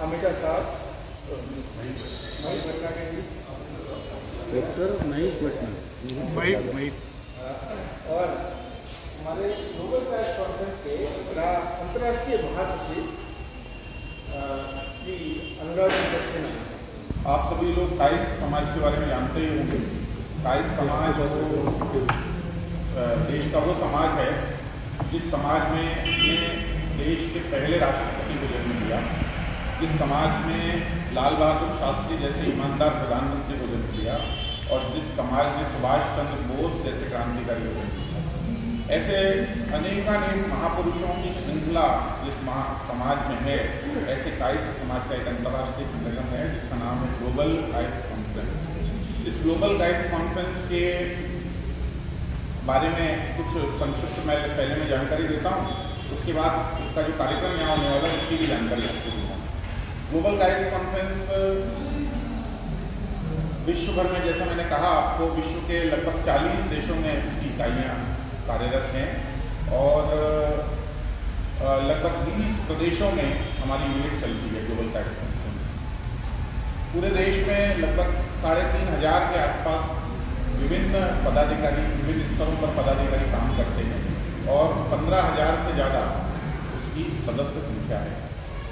मेरा साथ डॉक्टर महेश भट्टनागर और हमारे ग्लोबल काइस्ट कॉन्फ्रेंस के अंतर्राष्ट्रीय महासचिव श्री अनुराग सक्सेना। आप सभी लोग काइस्ट समाज के बारे में जानते ही होंगे। काइस्ट समाज देश का वो समाज है जिस समाज में देश के पहले राष्ट्रपति को जन्म दिया, जिस समाज में लाल बहादुर शास्त्री जैसे ईमानदार प्रधानमंत्री को जन्म दिया और जिस समाज में सुभाष चंद्र बोस जैसे क्रांतिकारी को जन्म दिया। ऐसे अनेकानेक महापुरुषों की श्रृंखला जिस समाज में है, ऐसे काइस्ट समाज का एक अंतर्राष्ट्रीय संगठन है जिसका नाम है ग्लोबल काइस्ट कॉन्फ्रेंस। इस ग्लोबल काइस्ट कॉन्फ्रेंस के बारे में कुछ संक्षिप्त मैं पहले में जानकारी देता हूँ, उसके बाद उसका जो कार्यक्रम यहाँ होने वाला है उसकी भी जानकारी आपको दूँगा। ग्लोबल काइस्ट कॉन्फ्रेंस विश्व भर में, जैसा मैंने कहा आपको, विश्व के लगभग 40 देशों में उसकी इकाइयाँ कार्यरत हैं और लगभग 20 प्रदेशों में हमारी यूनिट चलती है ग्लोबल काइस्ट कॉन्फ्रेंस। पूरे देश में लगभग 3500 के आसपास विभिन्न पदाधिकारी, विभिन्न स्तरों पर पदाधिकारी काम करते हैं और 15,000 से ज़्यादा उसकी सदस्य संख्या है।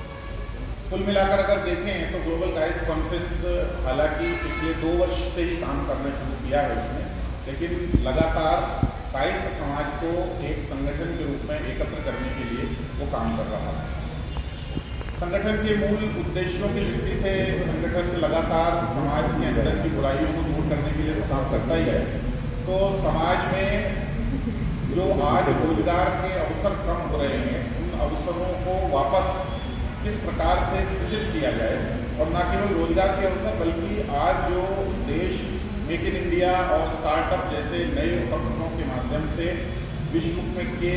कुल मिलाकर अगर देखें तो ग्लोबल काइस्ट कॉन्फ्रेंस हालांकि पिछले 2 वर्ष से ही काम करना शुरू किया है उसने, लेकिन लगातार काइस्ट समाज को एक संगठन के रूप में एकत्र करने के लिए वो काम कर रहा है। संगठन के मूल उद्देश्यों की दृष्टि से संगठन लगातार समाज के अंदर की बुराइयों को दूर करने के लिए तो काम करता ही है। तो समाज में जो आज रोजगार के अवसर कम हो रहे हैं, उन अवसरों को वापस किस प्रकार से सृजित किया जाए, और न केवल रोजगार के अवसर बल्कि आज जो देश मेक इन इंडिया और स्टार्टअप जैसे नए उपक्रमों के माध्यम से विश्व में के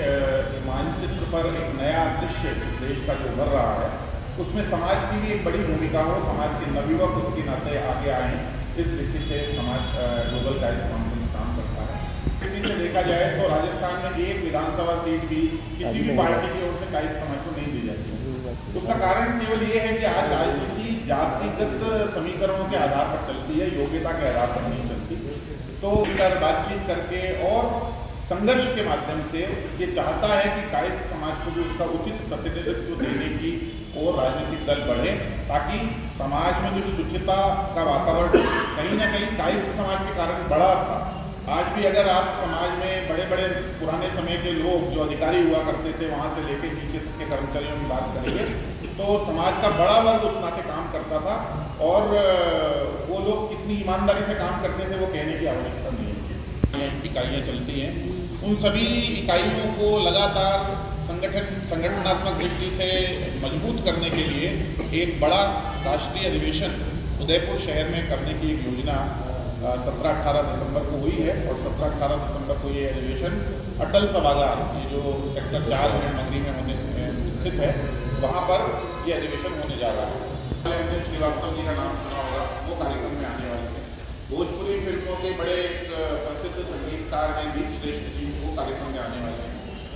मानचित्र पर एक नया दृश्य इस देश का जो उभर रहा है, उसमें समाज की भी एक बड़ी भूमिका हो, समाज के नवयुवक उसके नाते आगे आए, इस दृष्टि से समाज ग्लोबल काइस्ट कॉन्फ्रेंस काम करता है। दृष्टि से देखा जाए तो राजस्थान में एक विधानसभा सीट भी किसी भी पार्टी की ओर से काइस्ट समाज को नहीं दी जाती। उसका कारण केवल ये है कि आज राजनीति जातिगत समीकरणों के आधार पर चलती है, योग्यता के आधार पर नहीं चलती। तो बातचीत करके और संघर्ष के माध्यम से ये चाहता है कि काइस्ट समाज को भी उसका उचित प्रतिनिधित्व देने की और राजनीतिक दल बढ़े, ताकि समाज में जो शुचिता का वातावरण कहीं ना कहीं काइस्ट समाज के कारण बढ़ा था। आज भी अगर आप समाज में बड़े बड़े पुराने समय के लोग जो अधिकारी हुआ करते थे, वहाँ से लेकर नीचे तक के कर्मचारियों की बात करेंगे तो समाज का बड़ा वर्ग उस नाते काम करता था, और वो लोग कितनी ईमानदारी से काम करते थे वो कहने की आवश्यकता नहीं है। इकाइयाँ चलती हैं, उन सभी इकाइयों को लगातार संगठनात्मक दृष्टि से मजबूत करने के लिए एक बड़ा राष्ट्रीय अधिवेशन उदयपुर शहर में करने की एक योजना 17-18 दिसंबर को हुई है, और 17-18 दिसंबर को ये अधिवेशन अटल सभागार, ये जो सेक्टर 4 में नगरी में होने स्थित है, वहाँ पर ये अधिवेशन होने जा रहा है। श्रीवास्तव जी का नाम सुना होगा, वो कार्यक्रम में आने वाले हैं। भोजपुरी फिल्मों के बड़े एक प्रसिद्ध संगीतकार हैं दीप श्रेष्ठ जी, वो कार्यक्रम में आने वाले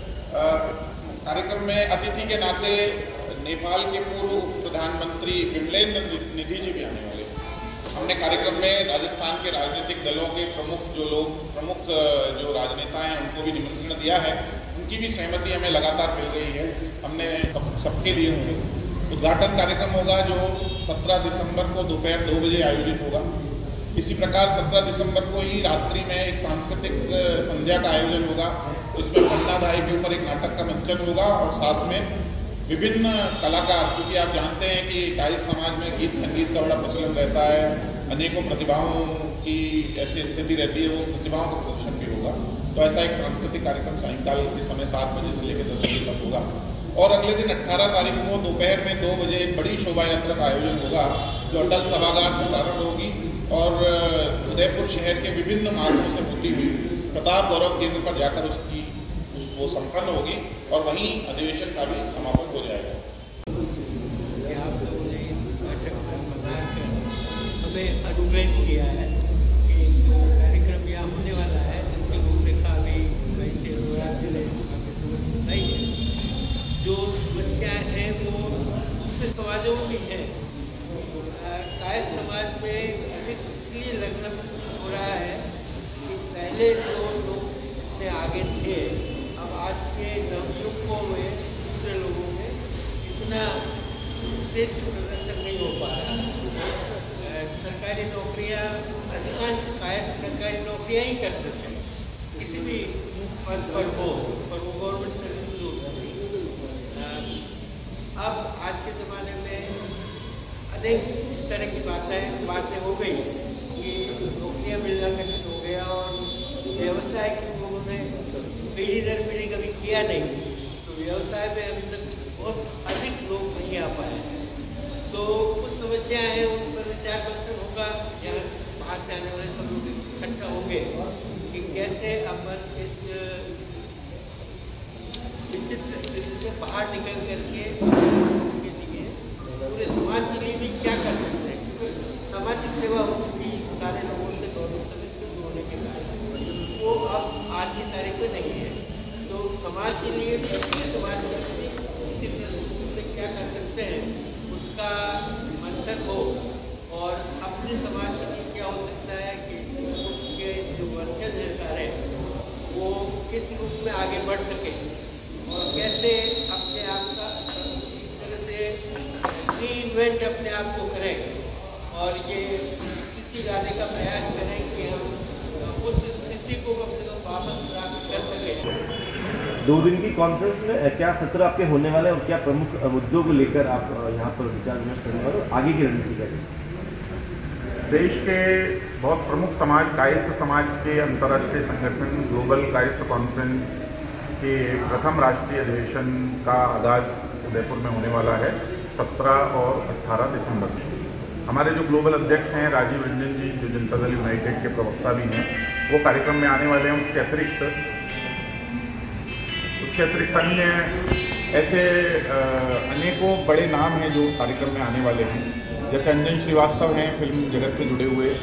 हैं। कार्यक्रम में अतिथि के नाते नेपाल के पूर्व प्रधानमंत्री विमलेन्द्र निधि जी भी आने वाले हैं। हमने कार्यक्रम में राजस्थान के राजनीतिक दलों के प्रमुख जो राजनेता हैं उनको भी निमंत्रण दिया है, उनकी भी सहमति हमें लगातार मिल रही है, हमने सबके दिए होंगे। उद्घाटन कार्यक्रम होगा जो 17 दिसंबर को दोपहर 2 बजे आयोजित होगा। इसी प्रकार 17 दिसंबर को ही रात्रि में एक सांस्कृतिक संध्या का आयोजन होगा, उसमें अन्नादाई के ऊपर एक नाटक का मंचन होगा, और साथ में विभिन्न कलाकार, क्योंकि आप जानते हैं कि काइस्ट समाज में गीत संगीत का बड़ा प्रचलन रहता है, अनेकों प्रतिभाओं की ऐसी स्थिति रहती है, वो प्रतिभाओं का प्रदर्शन भी होगा। तो ऐसा एक सांस्कृतिक कार्यक्रम सायंकाल के समय 7 बजे से लेकर 10 बजे तक होगा, और अगले दिन 18 तारीख को दोपहर में 2 बजे एक बड़ी शोभा यात्रा का आयोजन होगा जो अटल सभागार से प्रारंभ होगी और उदयपुर शहर के विभिन्न मार्गों से होती हुई प्रताप गौरव केंद्र पर जाकर वो संपन्न होगी, और वहीं अधिवेशन का भी समापन हो जाएगा। आप लोगों ने हमें अनुग्रहित किया है कि जो कार्यक्रम यहाँ होने वाला है, जिसकी रूपरेखा अभी वैसे नहीं है, जो समस्या है वो दूसरे समाजों में भी है। कायस्थ समाज में इसलिए लगना हो रहा है कि पहले जो लोग इतने आगे थे, अब आज के नवयुवकों में, दूसरे लोगों में इतना श्रेष्ठ प्रदर्शन नहीं हो पा रहा है। सरकारी नौकरियां, अधिकांश कायस्थ सरकारी नौकरियां ही करते थे, किसी भी पद पर हो, और वो गवर्नमेंट सर्विस होती थी। अब आज के ज़माने में अनेक इस तरह की बातें हो गई कि नौकरियां मिलना कठिन हो गया, और व्यवसाय की उन्होंने पीढ़ी दर पीढ़ी कभी किया नहीं, तो व्यवसाय में अभी तक बहुत अधिक लोग नहीं आ पाए हैं। तो कुछ समस्याएं हैं, उन पर विचार मंथन होगा, यहाँ बाहर से आने वाले सब लोग इकट्ठा होंगे कि कैसे अपन इस से बाहर निकल करके पूरे समाज के लिए भी क्या कर सकते हैं। सामाजिक सेवा होती थी सारे लोगों से, गवर्नमेंट होने के कारण वो अब आज की तारीख में नहीं है। तो समाज के लिए भी समाज किसी से क्या कर सकते हैं उसका मंथन हो, और अपने समाज के लिए क्या हो सकता है कि उसके जो वर्चस्व है सारे वो किस रूप में आगे बढ़ सके, और कैसे अपने आप का इस तरह से रीइन्वेंट अपने आप को करें, और ये स्थिति लाने का प्रयास करें कि हम उस स्थिति को कम से कम वापस प्राप्त कर सकें। 2 दिन की कॉन्फ्रेंस में क्या सत्र आपके होने वाले हैं, और क्या प्रमुख मुद्दों को लेकर आप यहाँ पर विचार विमर्श करने वाले और आगे की रणनीति करेंगे? देश के बहुत प्रमुख समाज, कायस्थ समाज के अंतर्राष्ट्रीय संगठन ग्लोबल कायस्थ कॉन्फ्रेंस के प्रथम राष्ट्रीय अधिवेशन का आगाज उदयपुर में होने वाला है 17 और 18 दिसंबर में। हमारे जो ग्लोबल अध्यक्ष हैं राजीव रंजन जी, जो जनता दल यूनाइटेड के प्रवक्ता भी हैं, वो कार्यक्रम में आने वाले हैं। उसके अतिरिक्त अन्य ऐसे अनेकों बड़े नाम हैं जो कार्यक्रम में आने वाले हैं, जैसे अंजन श्रीवास्तव हैं, फिल्म जगत से जुड़े हुए।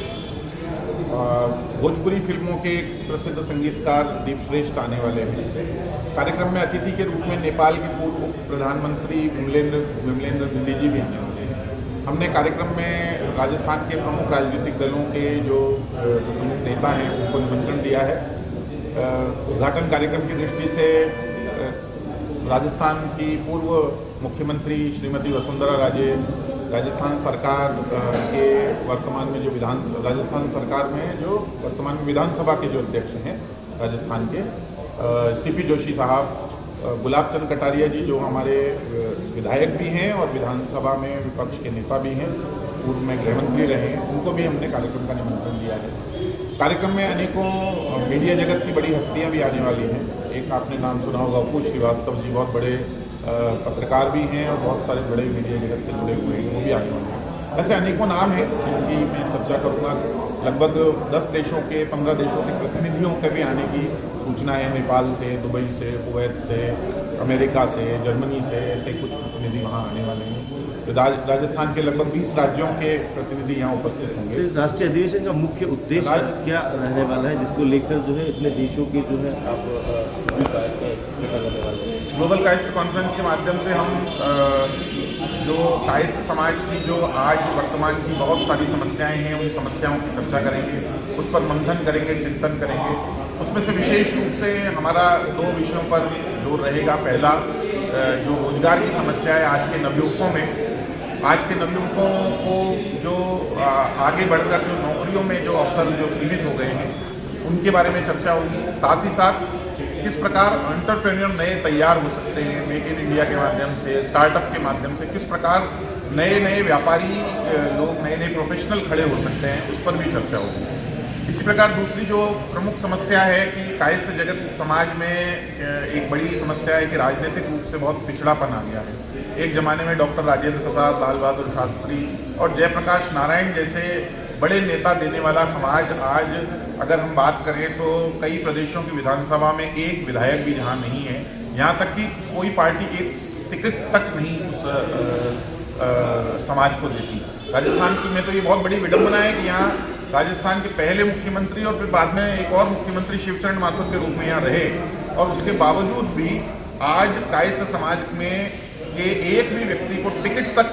भोजपुरी फिल्मों के प्रसिद्ध संगीतकार दीप श्रेष्ठ आने वाले हैं। कार्यक्रम में अतिथि के रूप में नेपाल के पूर्व प्रधानमंत्री विमलेंद्र बिंदी जी भी आने वाले हैं। हमने कार्यक्रम में राजस्थान के प्रमुख राजनीतिक दलों के जो प्रमुख नेता हैं उनको निमंत्रण दिया है। उद्घाटन कार्यक्रम की दृष्टि से राजस्थान की पूर्व मुख्यमंत्री श्रीमती वसुंधरा राजे, राजस्थान सरकार के वर्तमान में जो राजस्थान सरकार में जो वर्तमान में विधानसभा के जो अध्यक्ष हैं राजस्थान के, सीपी जोशी साहब, गुलाब चंद कटारिया जी जो हमारे विधायक भी हैं और विधानसभा में विपक्ष के नेता भी हैं, पूर्व में गृहमंत्री रहे हैं, उनको भी हमने कार्यक्रम का निमंत्रण दिया है। कार्यक्रम में अनेकों मीडिया जगत की बड़ी हस्तियां भी आने वाली हैं। एक आपने नाम सुना होगा अपू श्रीवास्तव जी, बहुत बड़े पत्रकार भी हैं और बहुत सारे बड़े मीडिया जगत से जुड़े हुए हैं, वो भी आने वाले हैं। ऐसे अनेकों नाम हैं जिनकी मैं चर्चा करूँगा। लगभग 10 देशों के 15 देशों के प्रतिनिधियों के भी आने की सूचना है, नेपाल से, दुबई से, कुवैत से, अमेरिका से, जर्मनी से, ऐसे कुछ प्रतिनिधि वहाँ आने वाले हैं। तो राजस्थान के लगभग 20 राज्यों के प्रतिनिधि यहाँ उपस्थित होंगे। राष्ट्रीय अधिवेशन का मुख्य उद्देश्य क्या रहने वाला है, जिसको लेकर जो है इतने देशों के जो है आप करने वाले हैं? ग्लोबल कायस्थ कॉन्फ्रेंस के माध्यम से हम जो कायस्थ समाज की जो आज वर्तमान की बहुत सारी समस्याएं हैं, उन समस्याओं की चर्चा करेंगे, उस पर मंथन करेंगे, चिंतन करेंगे। उसमें से विशेष रूप से हमारा 2 विषयों पर जोर रहेगा। पहला, जो रोजगार की समस्या है आज के नवयुवकों में, आज के नवयुवकों को जो आगे बढ़कर जो नौकरियों में जो अवसर जो सीमित हो गए हैं, उनके बारे में चर्चा होगी। साथ ही साथ किस प्रकार एंटरप्रेन्योर नए तैयार हो सकते हैं, मेक इन इंडिया के माध्यम से, स्टार्टअप के माध्यम से किस प्रकार नए व्यापारी लोग, नए प्रोफेशनल खड़े हो सकते हैं, उस पर भी चर्चा होगी। इसी प्रकार दूसरी जो प्रमुख समस्या है कि कायस्थ जगत समाज में एक बड़ी समस्या है कि राजनीतिक रूप से बहुत पिछड़ापन आ गया है। एक ज़माने में डॉक्टर राजेंद्र प्रसाद, लाल बहादुर शास्त्री और जयप्रकाश नारायण जैसे बड़े नेता देने वाला समाज, आज अगर हम बात करें तो कई प्रदेशों की विधानसभा में एक विधायक भी जहाँ नहीं है, यहाँ तक कि कोई पार्टी एक टिकट तक नहीं उस समाज को देती। राजस्थान की में तो ये बहुत बड़ी विडंबना है कि यहाँ राजस्थान के पहले मुख्यमंत्री और फिर बाद में एक और मुख्यमंत्री शिवचरण माथुर के रूप में यहाँ रहे, और उसके बावजूद भी आज कायस्थ समाज में ये एक भी व्यक्ति को टिकट तक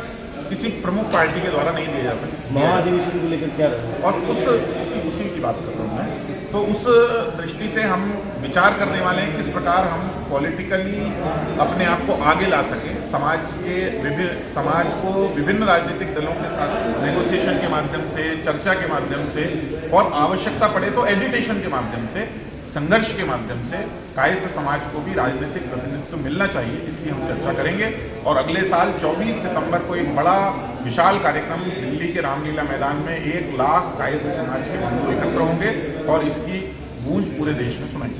किसी प्रमुख पार्टी के द्वारा नहीं दिया जा सकता। महाधिवेशन को लेकर क्या रहा? और उसी की बात कर रहा हूँ मैं। तो उस दृष्टि से हम विचार करने वाले हैं किस प्रकार हम पॉलिटिकली अपने आप को आगे ला सकें, समाज को विभिन्न राजनीतिक दलों के साथ नेगोशिएशन के माध्यम से, चर्चा के माध्यम से और आवश्यकता पड़े तो एजिटेशन के माध्यम से, संघर्ष के माध्यम से कायस्थ समाज को भी राजनीतिक प्रतिनिधित्व मिलना चाहिए। इसकी हम चर्चा करेंगे और अगले साल 24 सितंबर को एक बड़ा विशाल कार्यक्रम दिल्ली के रामलीला मैदान में 1 लाख कायस्थ समाज के बंधु एकत्र होंगे और इसकी गूंज पूरे देश में सुनाई।